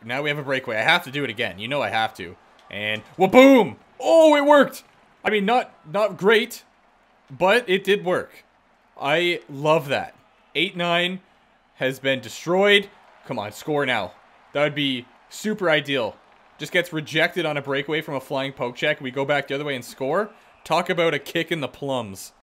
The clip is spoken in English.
Now we have a breakaway. I have to do it again. You know I have to. And wha-boom! Oh, it worked! I mean, not great, but it did work. I love that. 8-9 has been destroyed. Come on, score now. That would be super ideal. Just gets rejected on a breakaway from a flying poke check. We go back the other way and score. Talk about a kick in the plums.